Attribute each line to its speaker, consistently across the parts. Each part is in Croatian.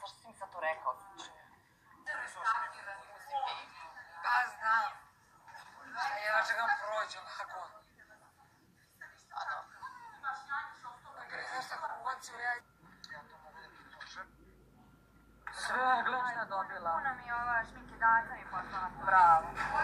Speaker 1: Zašto si mi sad to rekao?
Speaker 2: Pa znam. Ja čekam prođe lako. Znaš tako uvoci u reći? Sve, gledam šta dobila.
Speaker 3: Puno mi je ova šminkidaca mi poslala.
Speaker 2: Bravo.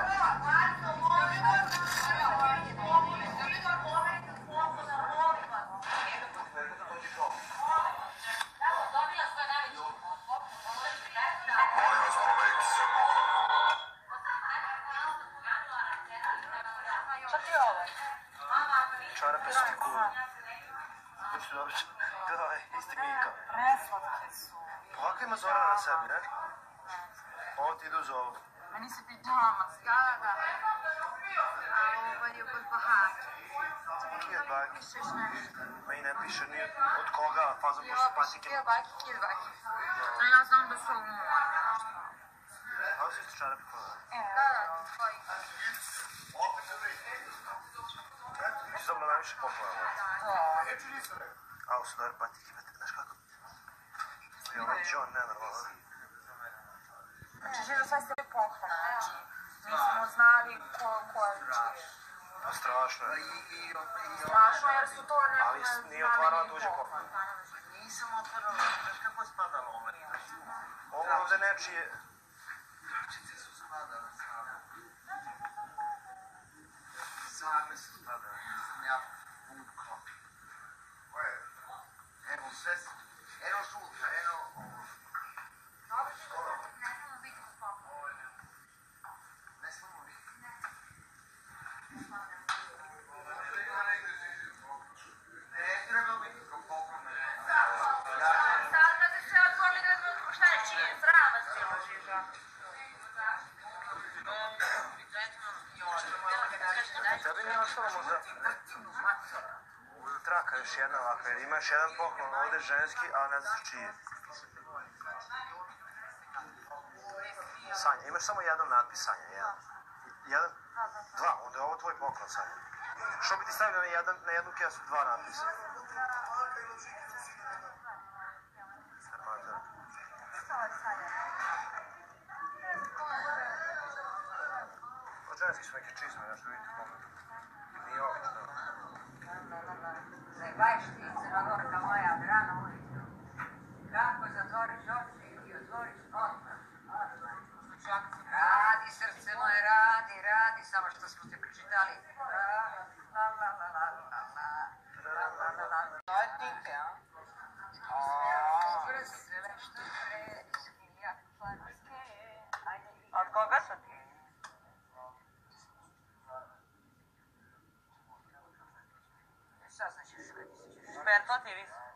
Speaker 2: Šta ti je ovo?
Speaker 4: Čarape su ti cool. Hoću dobro. Da, isti Mika.
Speaker 2: Preslatke su.
Speaker 4: Ovako ima Zorana na sebi, ne? Ovo ti ide uz ovo.
Speaker 2: Meni se pidžama.
Speaker 3: Da. A ovo je kod Bahake.
Speaker 4: Kid bike.
Speaker 3: Pišeš nešto.
Speaker 4: Ma i ne piše ni od koga, fazom pošto
Speaker 2: Jo,
Speaker 4: patike.
Speaker 2: kid baki. A ja znam da su ovo.
Speaker 4: Ovo su isto čarape kola.
Speaker 3: Da, tvoji.
Speaker 4: Mislim da najviše popularno. A, ovo su dobre patike, znaš kako? I ovo je John, nenormalno.
Speaker 2: Znači, živo sve ste poklona, znači, nismo znali ko je čije.
Speaker 4: Pa strašno je.
Speaker 2: Strašno jer su to nekome
Speaker 4: Ali nije otvarala tuđe poklon.
Speaker 5: Nisam otvarala, znaš kako je spadalo ovo?
Speaker 4: Ovo ovde nečije...
Speaker 5: Ručice su spadale same. Same su spadale, nisam ja vukao. Evo sve, eno žuta, eno ovo.
Speaker 3: Ne smemo biti spokojni.
Speaker 5: Ne smemo biti. Ne treba biti ko poklone.
Speaker 3: Sad kad se sve otvorili da šta je čije, srama se ložiža.
Speaker 4: Tebi nije ostalo možda... Traka još jedna ovakva, jer imaš jedan poklon ovde ženski, a ne znaš čiji je. Sanja, imaš samo jedan natpis Sanja, jedan. Jedan? Dva, onda je ovo tvoj poklon Sanja. Što bi ti stavili na jednu kesu dva natpisa? Armatora. Od ženski su neke čizme, nešto vidite mogu. Nije ovo što je.
Speaker 2: Zajebajš ti, crnogorka moja, rano ujutro. Kako zatvoriš oči i otvoriš odmah. Radi, srce moje, radi, samo što smo te pročitali. To je tike, a? Brzele što vredi, jak farske. Od koga su ti? Šta znači što ti si? Šperto ti vi?